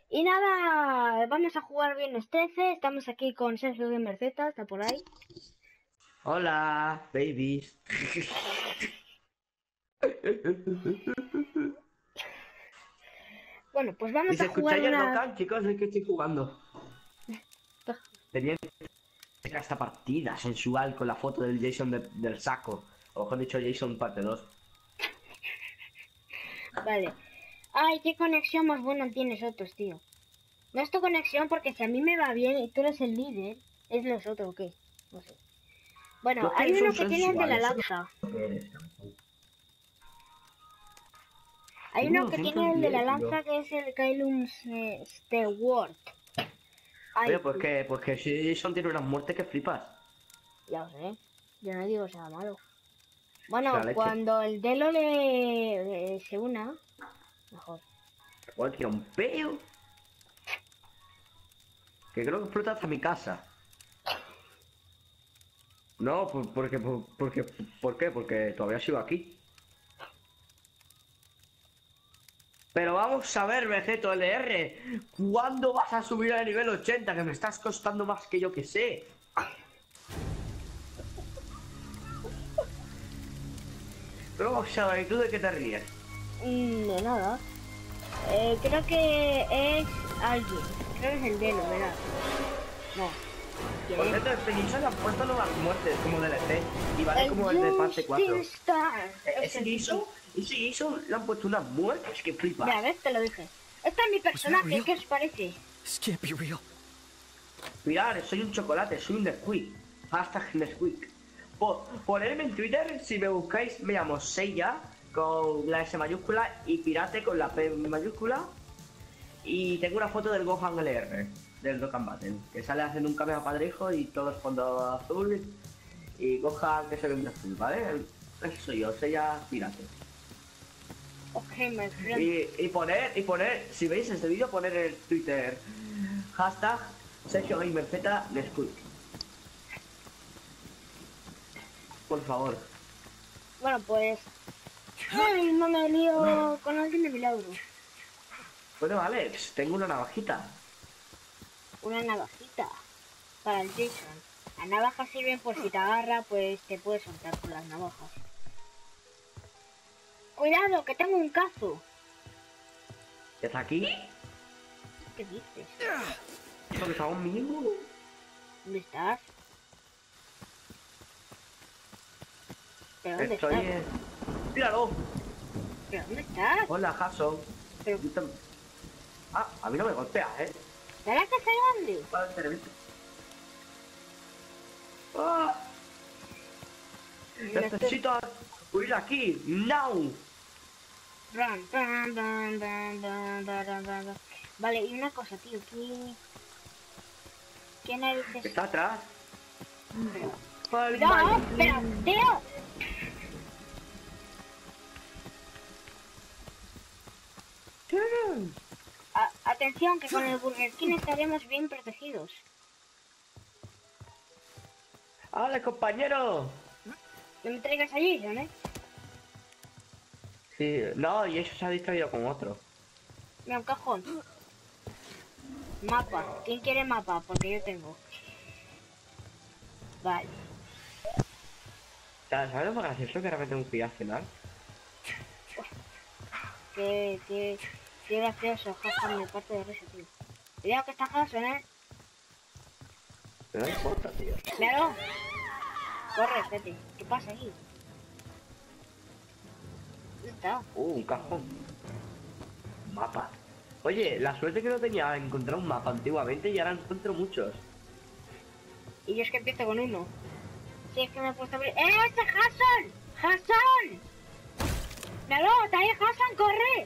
Y nada, vamos a jugar Viernes 13. Estamos aquí con Sergio Gamer Z, está por ahí. Hola, babies. Bueno, pues ¿Y vamos a si jugar escucháis el una... volcán, chicos? Es que estoy jugando. Tenía esta partida sensual con la foto del Jason del saco. O mejor dicho, Jason parte 2. Vale. Ay, qué conexión más buena tienes otros, tío. No es tu conexión porque si a mí me va bien y tú eres el líder, ¿es los otros o qué? No sé. Bueno, Los hay que son uno que tiene el de la sensuales, son lanza. los que eres. Hay Tengo uno que tiene el de la 210, lanza tío. que es el Kylum Stewart. Oye, Ay, ¿por qué? Porque si Jason tiene unas muertes que flipas. ya lo sé. Yo no digo que sea malo. Es la Bueno, leche. cuando el Delo se una, mejor. Igual tira un peo. Que creo que explota hasta mi casa. No, ¿por qué? Porque todavía sigo aquí. Pero vamos a ver, Vegeto LR, ¿cuándo vas a subir al nivel 80? Que me estás costando más que yo que sé. Pero vamos a ver, ¿tú de qué te ríes? De nada. Creo que es alguien. Creo que es el Delo, ¿verdad? No. Por ¿Quién es? cierto, este Jason le han puesto nuevas muertes como DLC y vale El como el de parte 4. Justin Star. Ese Jason le han puesto unas muertes que flipas. Ya ves, te lo dije. Este es mi personaje, ¿qué os parece? This can't be real. Mirad, soy un chocolate, soy un Nesquik. Hashtag Nesquik. Ponerme en Twitter, si me buscáis, me llamo Seiya con la S mayúscula y Pirate con la P mayúscula. Y tengo una foto del Gohan LR, del Dokkan Battle, que sale haciendo un cameo padrijo y todo el fondo azul. Y Gohan que se ve en azul, ¿vale? Ese soy yo, Seiya Pirate. Ok, my friend. Y poner, si veis este vídeo, poner en Twitter hashtag Sergio Gamer Z Nesquik. Por favor. Bueno, pues... Ay, no me lío con alguien de milagro. Bueno, Alex, tengo una navajita. Una navajita para el Jason. Las navajas sirven por si te agarra, pues te puedes soltar con las navajas. Cuidado, que tengo un cazo. ¿Ya está aquí? ¿Qué dices? ¿Eso que está conmigo? ¿Dónde estás? ¿Pero dónde Estoy estás? en... ¡Míralo! ¿Pero dónde estás? Hola, Jason. Pero... Ah, a mí no me golpeas, ¿eh? ¿De la casa grande? Vale, te reviento. ¡Ah! Necesito huir aquí, now. Run, run, run, run, run, run, run, run. Vale, y una cosa, tío, ¿qué narices? Está atrás. ¡No! ¡Espera, tío! Atención, que con el Burger King estaremos bien protegidos. ¡Vale, compañero! No me traigas allí, ¿no? Sí, no, y eso se ha distraído con otro. Mira, un cajón. Mapa. ¿Quién quiere mapa? Porque yo tengo. Vale. ¿Sabes lo más gracioso que ahora me tengo que ir al final? Qué gracioso. Jaja, me parte de risa, tío. Cuidado que está Jason, Pero no importa, tío. Claro. Corre, vete. ¿Qué pasa aquí? ¿Dónde está? Un cajón. Mapa. Oye, la suerte que no tenía encontrar un mapa antiguamente y ahora encuentro muchos. Y yo es que empiezo con uno. Sí, es que me he puesto a abrir. ¡Ese Jason! ¡Jason! ¡Míralo! ¡Está ahí Jason! ¡Corre!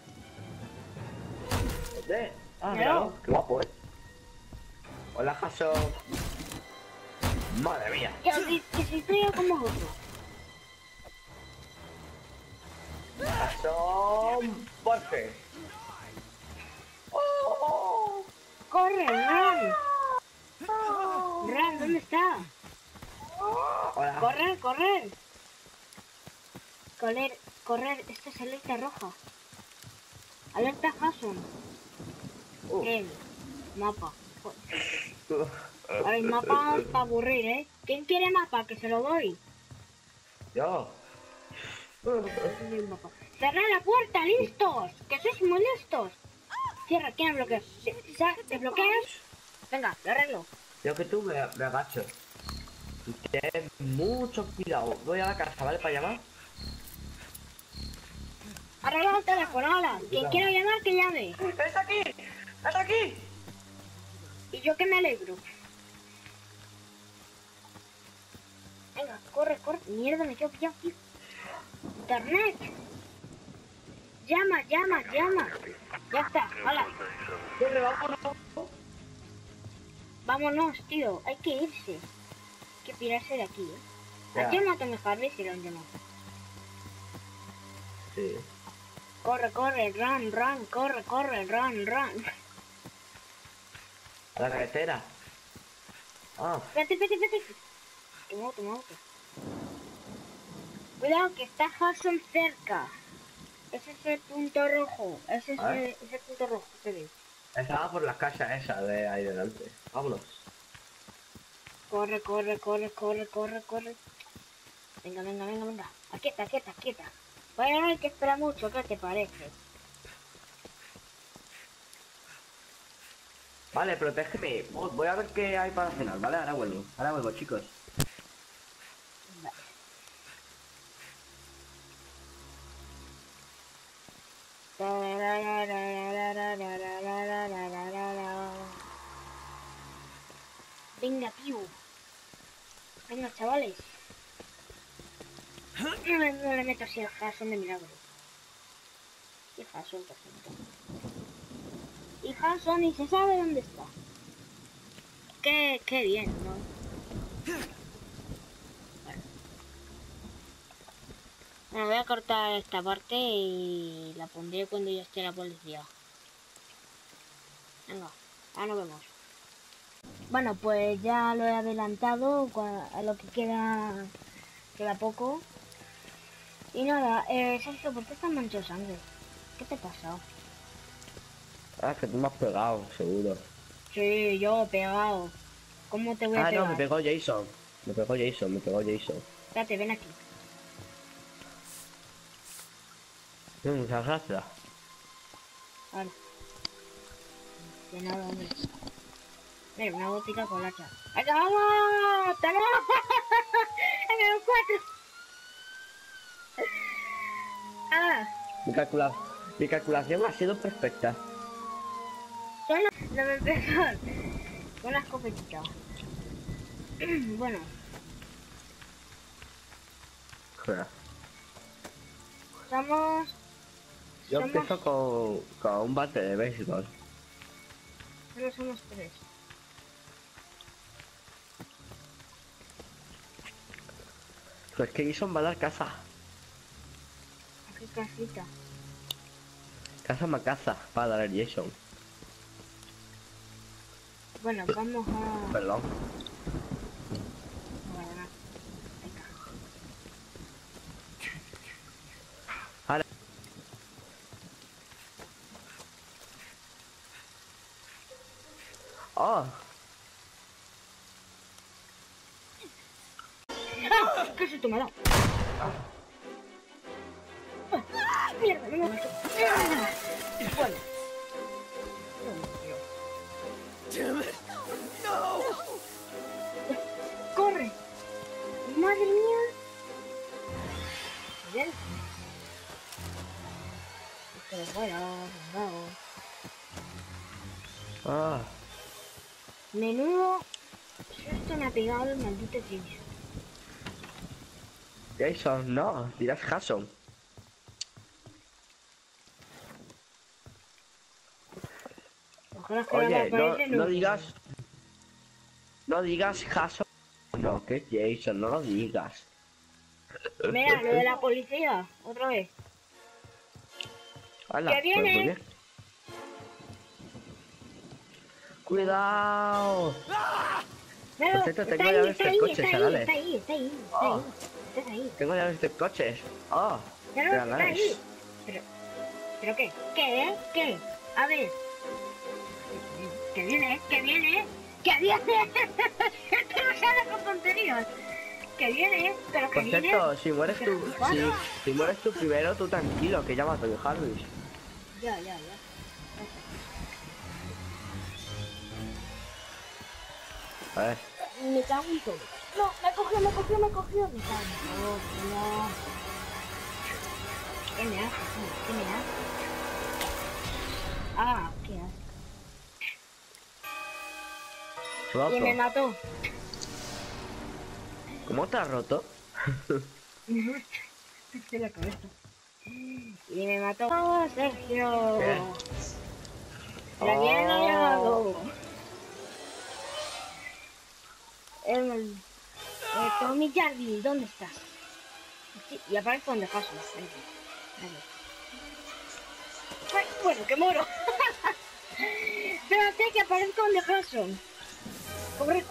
¿Dónde? Ah, No. míralo, qué guapo, Hola, Jason. Madre mía. Que si estoy yo como otro. Jason. Porfe. Oh. ¡Corre, Ran! ¡Ran, ¿dónde está? Hola. ¡Correr, correr! Correr, esta es alerta roja. Alerta Jason. ¿Qué? Mapa. A ver, mapa para aburrir, ¿eh? ¿Quién quiere mapa? Que se lo doy. Yo. ¡Cerrad la puerta! ¡Listos! ¡Que sois muy listos! Cierra, ¿quién bloquea? ¿Te bloqueas? Venga, lo arreglo. Yo que tú me agacho. Y ten mucho cuidado. Voy a la casa, ¿vale? Para llamar. Arregla el teléfono, hola. Quien quiera llamar, que llame. ¡Está aquí! ¡Está aquí! Y yo que me alegro. Venga, corre, corre. Mierda, me quedo pillado, tío. Internet. Llama, llama, llama. Ya está, hola. ¡Corre, vámonos! Vámonos, tío. Hay que irse. Hay que pirarse de aquí, ¿eh? Ya. Aquí mato mi Harvey si lo han llamado. Sí. Corre, corre, run, run, corre, corre, run, run. A la carretera. Ah, Vete, vete, vete. Tu moto. Cuidado que está Hudson cerca. Ese es el punto rojo. Ese es el punto rojo que ve. estaba por las casas esas de ahí delante. Vámonos. Corre, corre, corre, corre, corre, corre. Venga, venga, venga, venga. Quieta, quieta, quieta. Vaya, no hay que esperar mucho, ¿qué te parece? Vale, protégeme. Voy a ver qué hay para cenar, ¿vale? Ahora vuelvo, chicos. Venga, tío. Venga, chavales. No le meto así al Jason de milagro. Y Jason, por ejemplo. Y Jason ni se sabe dónde está. Qué bien, ¿no? Bueno, voy a cortar esta parte y la pondré cuando ya esté la policía. Venga, ahora nos vemos. Bueno, pues ya lo he adelantado, a lo que queda poco. Y nada, Sergio, ¿por qué estás manchado de sangre? ¿Qué te ha pasado? Ah, que tú me has pegado, seguro. Sí, yo pegado. ¿Cómo te voy a pegar? No, me pegó Jason. Me pegó Jason. Espérate, ven aquí. Muchas gracias. Vale. De nada, hombre. Mira, una botica con hacha. ¡Venga, vamos! ¡Tenemos! ¡Venga, los 4! ¡Ah! Mi calculación ha sido perfecta. Solo no me empezó con la escopetita. Bueno. Yo empiezo con un bate de béisbol. Solo somos 3. Pues que Jason va a dar casa. ¿A qué casita? Casa macaza va a dar el Jason. Bueno, vamos a... Perdón. Venga. Ahora. Oh. ¡Ah! ¿Qué susto me ha dado? ¡Ah! ¡Mierda! No me mato. Bueno. ¡Corre! ¡Madre mía! Bien. Pero bueno, no. Ah. Menudo susto me ha pegado el maldito Jason. Jason, no, dirás Jason. Ojalá que Oye, no digas. digas Jason. No, que Jason, no lo digas. Mira, lo de la policía, otra vez. Hala, ¡Que viene! pues muy bien. ¡Cuidado! Pero, Por cierto, tengo llaves del coche, chavales. está ahí. Estás ahí. Tengo llaves de coches. Oh, Pero de está Alanis. ahí. ¿Pero qué? ¿Qué? A ver. Que viene, que viene, que viene. Esto no sale con tonterías. Que viene, pero que Por viene. cierto, si mueres Pero, tú, bueno. si mueres tú primero, tú tranquilo, que ya mato yo Jarvis. Ya. A ver. Me cago en todo. No, me cogió. Me cago en todo, no. ¿Qué me hace? ¿Qué me hace? Ah, ¿qué hace? Roto. Y me mató. ¿Cómo te has roto? De la cabeza. Y me mató. ¡Oh, Sergio! ¿Qué? ¡La bien ha llegado! Tommy Jarvis, ¿dónde estás? Sí, y aparezco donde paso. Ay, bueno, que moro. Espérate que aparezco donde paso. Corre.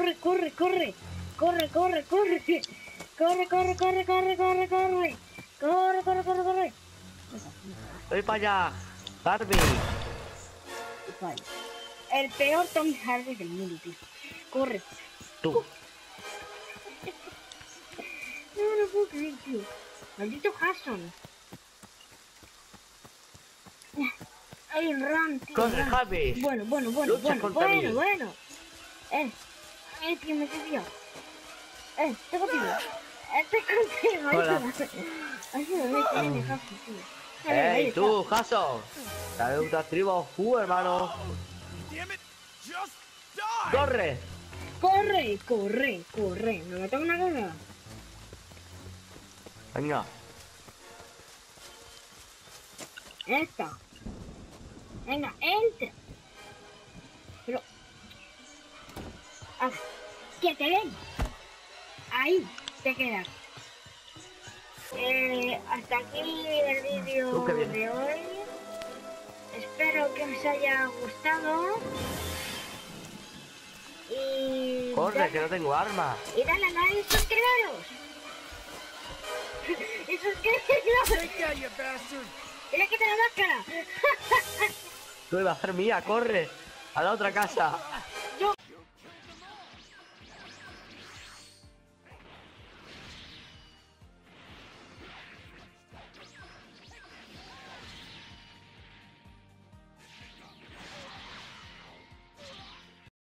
¡Voy para allá! ¡Jarvis! Vale. El peor Tom Hardy del mundo, tío. Corre. Tú. No puedo creer, tío. Maldito Hasson. Hay un run, tío. ¡Corre, run. Jarvis! Bueno. Lucha contra mí. Que me desvió. Estoy contigo. Hola. Ayúdame, que viene Hasson, tío. Ahí ¡Ey, está. tú, Jason! ¡Dale otra tribu, hermano! ¡Corre! Corre. ¿Me mató una cosa? Venga. Esta. Venga, entra. Pero... Ah, que te ven. Ahí te quedas. Hasta aquí el vídeo Tú, qué bien. de hoy. Espero que os haya gustado. Y... ¡Corre, que no tengo arma! Y dale a like y suscribiros. Y suscribiros. ¡Y le quita la máscara! ¡Tú, va a ser mía! ¡Corre! ¡A la otra casa!